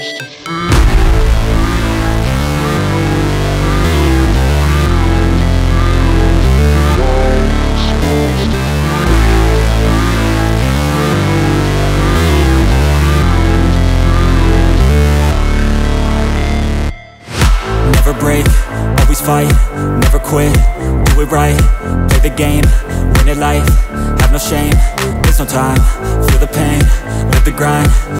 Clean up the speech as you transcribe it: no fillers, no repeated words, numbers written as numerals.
Never break, always fight, never quit, do it right, play the game, win it life, have no shame, there's no time, feel the pain, live the grind.